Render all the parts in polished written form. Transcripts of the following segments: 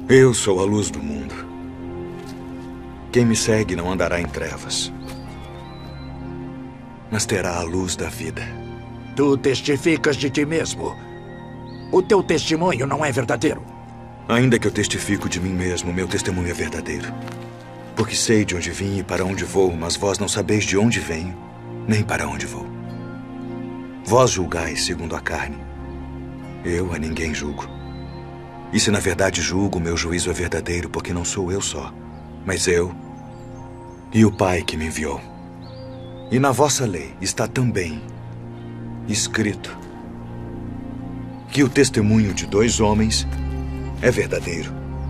Eu sou a luz do mundo. Quem me segue não andará em trevas, mas terá a luz da vida. Tu testificas de ti mesmo. O teu testemunho não é verdadeiro. Ainda que eu testifico de mim mesmo, meu testemunho é verdadeiro. Porque sei de onde vim e para onde vou, mas vós não sabeis de onde venho, nem para onde vou. Vós julgais segundo a carne. Eu a ninguém julgo. E se na verdade julgo, meu juízo é verdadeiro, porque não sou eu só, mas eu e o Pai que me enviou. E na vossa lei está também escrito que o testemunho de 2 homens é verdadeiro.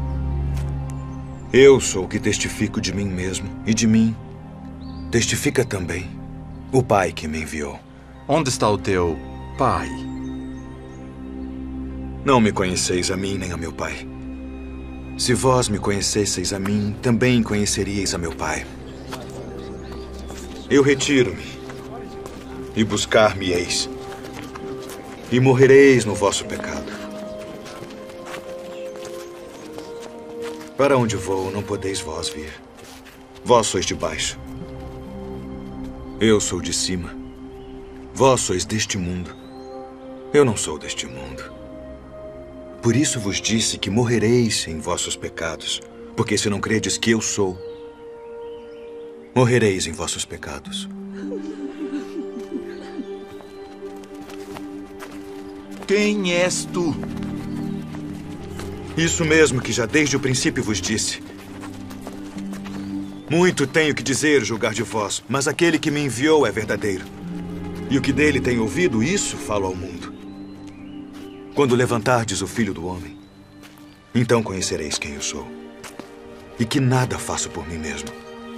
Eu sou o que testifico de mim mesmo, e de mim testifica também o Pai que me enviou. Onde está o teu pai? Não me conheceis a mim nem a meu Pai. Se vós me conhecesseis a mim, também conheceríeis a meu Pai. Eu retiro-me, e buscar-me-eis, e morrereis no vosso pecado. Para onde vou, não podeis vós vir. Vós sois de baixo. Eu sou de cima. Vós sois deste mundo. Eu não sou deste mundo. Por isso vos disse que morrereis em vossos pecados, porque se não credes que eu sou, morrereis em vossos pecados. Quem és tu? Isso mesmo que já desde o princípio vos disse. Muito tenho que dizer, julgar de vós, mas aquele que me enviou é verdadeiro. E o que dele tenho ouvido, isso falo ao mundo. Quando levantardes o Filho do Homem, então conhecereis quem eu sou. E que nada faço por mim mesmo.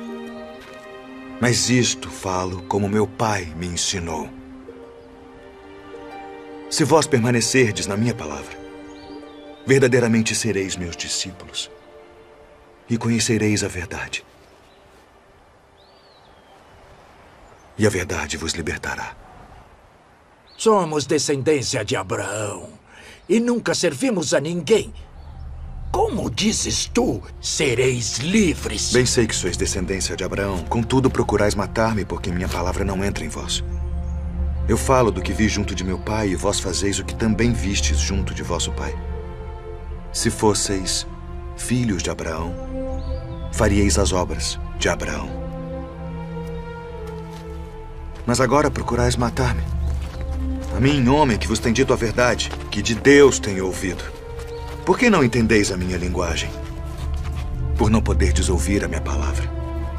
Mas isto falo como meu Pai me ensinou. Se vós permanecerdes na minha palavra, verdadeiramente sereis meus discípulos e conhecereis a verdade. E a verdade vos libertará. Somos descendência de Abraão e nunca servimos a ninguém. Como dizes tu, sereis livres? Bem sei que sois descendência de Abraão, contudo procurais matar-me porque minha palavra não entra em vós. Eu falo do que vi junto de meu pai e vós fazeis o que também vistes junto de vosso pai. Se fosseis filhos de Abraão, faríeis as obras de Abraão. Mas agora procurais matar-me. A mim, homem que vos tem dito a verdade, que de Deus tenho ouvido. Por que não entendeis a minha linguagem? Por não poderdes ouvir a minha palavra.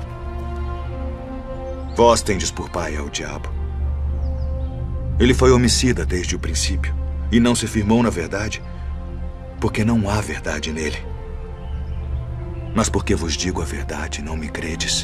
Vós tendes por pai ao diabo. Ele foi homicida desde o princípio e não se firmou na verdade, porque não há verdade nele. Mas porque vos digo a verdade, não me credes.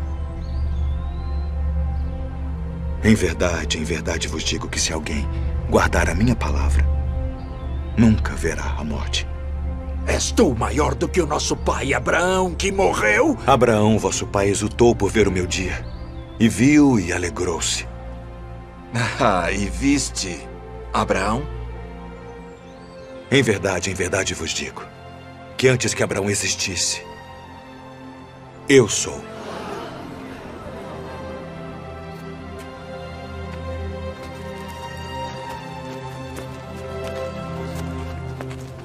Em verdade vos digo que se alguém guardar a minha palavra, nunca verá a morte. És tu maior do que o nosso pai Abraão, que morreu? Abraão, vosso pai, exultou por ver o meu dia, e viu e alegrou-se. Ah, e viste Abraão? Em verdade vos digo, que antes que Abraão existisse, eu sou.